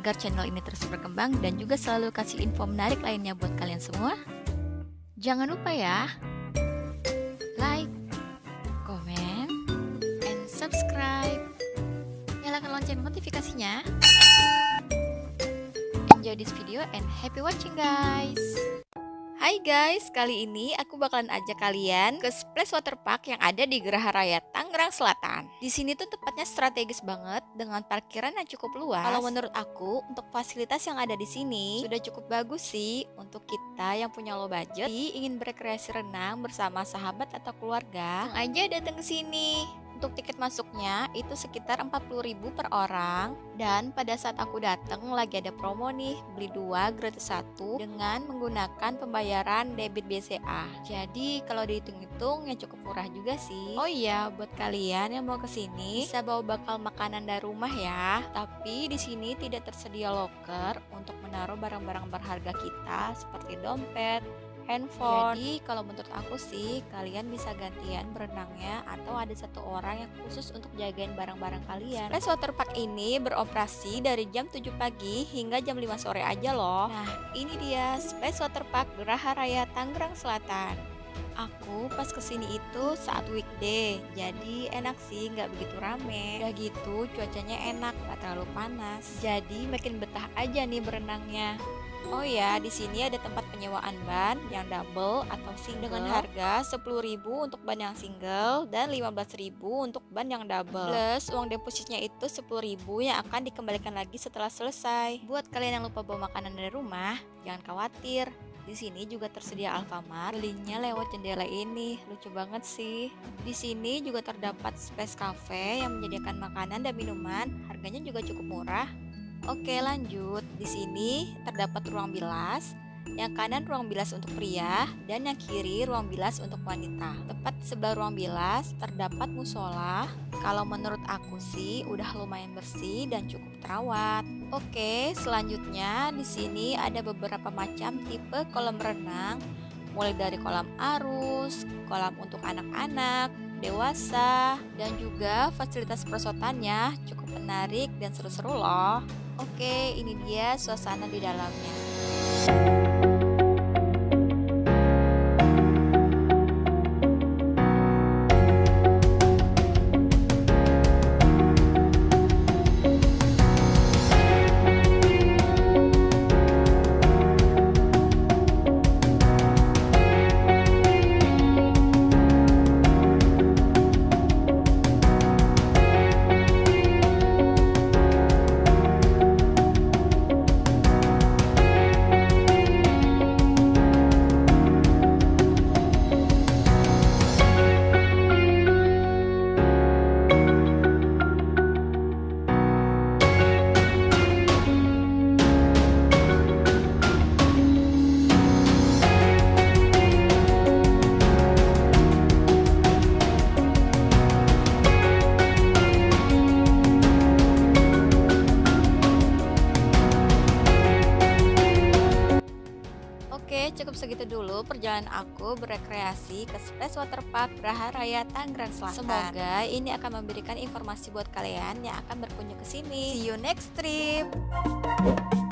agar channel ini terus berkembang dan juga selalu kasih info menarik lainnya buat kalian semua. Jangan lupa ya, like, comment, and subscribe. Nyalakan lonceng notifikasinya. Enjoy this video and happy watching guys. Hai guys, kali ini aku bakalan ajak kalian ke Splash Water Park yang ada di Geraha Raya Tangerang Selatan. Di sini tuh tempatnya strategis banget dengan parkiran yang cukup luas. Kalau menurut aku, untuk fasilitas yang ada di sini sudah cukup bagus sih untuk kita yang punya low budget, ingin berrekreasi renang bersama sahabat atau keluarga. Langsung aja datang ke sini. Untuk tiket masuknya itu sekitar 40.000 per orang. Dan pada saat aku datang lagi ada promo nih, beli 2 gratis 1 dengan menggunakan pembayaran debit BCA. Jadi kalau dihitung-hitung ya cukup murah juga sih. Oh iya, buat kalian yang mau kesini bisa bawa bakal makanan dari rumah ya. Tapi di sini tidak tersedia loker untuk menaruh barang-barang berharga kita seperti dompet, handphone. Jadi kalau menurut aku sih kalian bisa gantian berenangnya atau ada satu orang yang khusus untuk jagain barang-barang kalian. Splash Water Park ini beroperasi dari jam 7 pagi hingga jam 5 sore aja loh. Nah ini dia Splash Water Park Geraha Raya Tangerang Selatan. Aku pas kesini itu saat weekday, jadi enak sih, nggak begitu rame. Udah gitu cuacanya enak, nggak terlalu panas. Jadi makin betah aja nih berenangnya. Oh ya, di sini ada tempat penyewaan ban yang double atau single dengan harga 10.000 untuk ban yang single dan 15.000 untuk ban yang double. Plus uang depositnya itu 10.000 yang akan dikembalikan lagi setelah selesai. Buat kalian yang lupa bawa makanan dari rumah, jangan khawatir. Di sini juga tersedia Alfamart. Belinya lewat jendela ini, lucu banget sih. Di sini juga terdapat Space Cafe yang menyediakan makanan dan minuman, harganya juga cukup murah. Oke lanjut, di sini terdapat ruang bilas, yang kanan ruang bilas untuk pria dan yang kiri ruang bilas untuk wanita. Tepat sebelah ruang bilas terdapat musola. Kalau menurut aku sih udah lumayan bersih dan cukup terawat. Oke, selanjutnya di sini ada beberapa macam tipe kolam renang, mulai dari kolam arus, kolam untuk anak-anak, dewasa, dan juga fasilitas perosotannya cukup menarik dan seru-seru loh. Oke, ini dia suasana di dalamnya. Cukup segitu dulu perjalanan aku berrekreasi ke Splash Water Park Geraha Raya Tangerang Selatan. Semoga ini akan memberikan informasi buat kalian yang akan berkunjung ke sini. See you next trip.